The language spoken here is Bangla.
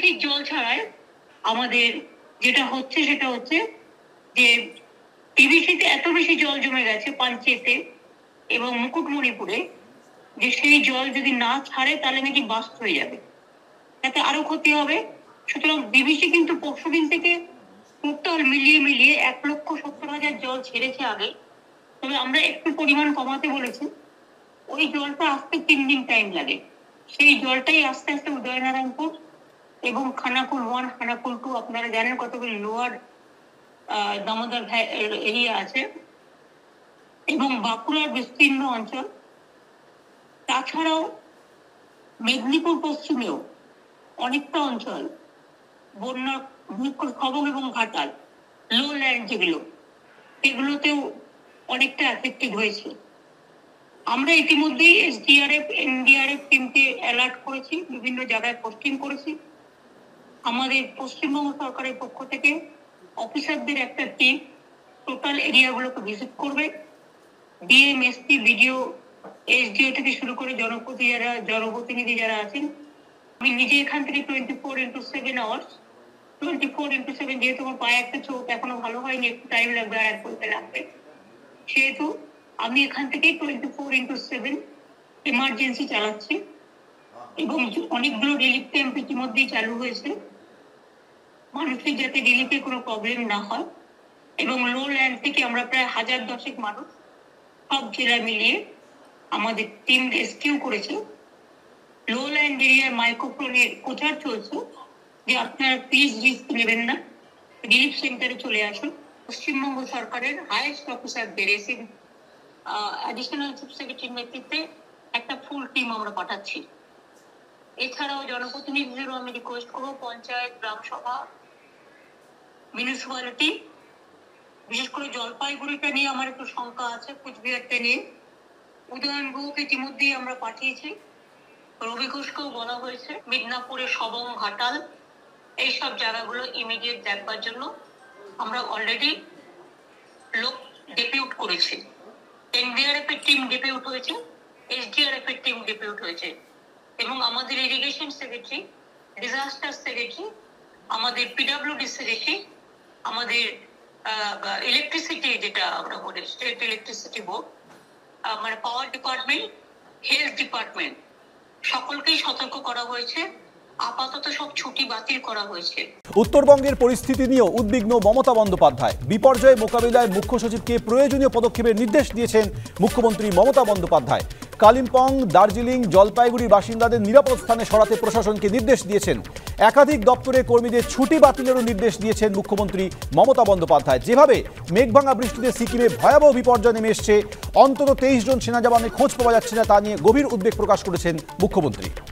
পিভিসির জল ছাড়ায় আমাদের যেটা হচ্ছে সেটা হচ্ছে যে পিভিসিতে এত বেশি জল জমে গেছে পাঞ্চেতে এবং মুকুটমণিপুরে যে সেই জল যদি না ছাড়ে তাহলে নাকি বাস্ট হয়ে যাবে, তাতে আরো ক্ষতি হবে। সুতরাং বিবিসি কিন্তু পরশুদিন থেকে টোটাল মিলিয়ে 1,70,000 জল ছেড়েছে আগে, তবে আমরা একটু পরিমাণ কমাতে বলেছি। ওই জলটা আসতে 3 দিন টাইম লাগে। সেই জলটাই আস্তে আস্তে উদয়নারায়ণপুর এবং খানাকুল 1 খানাকুল 2 আপনারা জানেন কতগুলি লোয়ার দামোদর এরিয়া আছে এবং বাঁকুড়ার বিস্তীর্ণ অঞ্চল, তাছাড়াও মেদিনীপুর পশ্চিমেও অনেকটা অঞ্চল বন্যার খবর এবং ঘাটাল লো ল্যান্ড যেগুলো এগুলোতেও অনেকটা এফেক্টেড হয়েছে। আমরা ইতিমধ্যেই এসডিআরএফ এনডিআরএফ টিমকে অ্যালার্ট করেছি, বিভিন্ন জায়গায় পোস্টিং করেছি। আমাদের পশ্চিমবঙ্গ সরকারের পক্ষ থেকে অফিসারদের একটা টিম টোটাল এরিয়াগুলোকে ভিজিট করবে। ডিএম এসপি বিডিও এসডিও থেকে শুরু করে জনপ্রতিনিধি যারা আছেন, আমি নিজে এখান থেকে 24x7 আওয়ার্স 24x7, যেহেতু আমার পায়ে একটা চোট এখনো ভালো হয়নি, একটু টাইম লাগবে আর 1 বলতে লাগবে, সেহেতু আমি এখান থেকে 24x7 এমার্জেন্সি চালাচ্ছি এবং অনেকগুলো রিলিফ ক্যাম্প ইতিমধ্যেই চালু হয়েছে মানুষের যাতে রিলিফে কোনো প্রবলেম না হয়। এবং লো ল্যান্ড থেকে আমরা প্রায় 1010 মানুষ সব জেলা মিলিয়ে আমাদের টিম রেস্কিউ করেছে। লো ল্যান্ড এরিয়ার মাইক্রোফোনের প্রচার চলছে যে আপনারা প্লিজ রিস্ক নেবেন না, রিলিফ সেন্টারে চলে আসুন। পশ্চিমবঙ্গ সরকারের হাইয়েস্ট অফিসারদের এসে অ্যাডিশনাল চিফ সেক্রেটারির নেতৃত্বে একটা ফুল টিম আমরা পাঠাচ্ছি। এছাড়াও জনপ্রতিনিধিদেরও আমি রিকোয়েস্ট করবো, পঞ্চায়েত, গ্রাম সভা, মিউনিসিপ্যালিটি, বিশেষ করে জলপাইগুড়িটা নিয়ে আমার একটু শঙ্কা আছে, কুচবিহারটা নিয়ে উদয়নগুলোকে ইতিমধ্যেই আমরা পাঠিয়েছি, রবি ঘোষকেও বলা হয়েছে। মিদনাপুরে সবং, ঘাটাল এইসব জায়গাগুলো ইমিডিয়েট দেখবার জন্য আমরা অলরেডি লোক ডেপিউট করেছি। এনডিআরএফ এর টিম ডেপিউট হয়েছে, এসডিআরএফ এর টিম ডেপিউট হয়েছে এবং আমাদের ইরিগেশন সেক্রেটারি, ডিজাস্টার সেক্রেটারি, আমাদের পিডব্লিউডি সেক্রেটারি, আমাদের ইলেকট্রিসিটি যেটা আমরা বলি স্টেট ইলেকট্রিসিটি বোর্ড, মানে পাওয়ার ডিপার্টমেন্ট, হেলথ ডিপার্টমেন্ট, সকলকেই সতর্ক করা হয়েছে। আপাতত সব ছুটি বাতিল করা হয়েছে। উত্তরবঙ্গের পরিস্থিতি নিয়েও উদ্বিগ্ন মমতা বন্দ্যোপাধ্যায়। বিপর্যয় মোকাবিলায় মুখ্য সচিবকে প্রয়োজনীয় পদক্ষেপের নির্দেশ দিয়েছেন মুখ্যমন্ত্রী মমতা বন্দ্যোপাধ্যায়। কালিম্পং, দার্জিলিং, জলপাইগুড়ির বাসিন্দাদের নিরাপদ স্থানে সরাতে প্রশাসনকে নির্দেশ দিয়েছেন। একাধিক দপ্তরের কর্মীদের ছুটি বাতিলেরও নির্দেশ দিয়েছেন মুখ্যমন্ত্রী মমতা বন্দ্যোপাধ্যায়। যেভাবে মেঘভাঙা বৃষ্টিতে সিকিমে ভয়াবহ বিপর্যয় নেমে এসছে, অন্তত 23 জন সেনা জওয়ানের খোঁজ পাওয়া যাচ্ছে না, তা নিয়ে গভীর উদ্বেগ প্রকাশ করেছেন মুখ্যমন্ত্রী।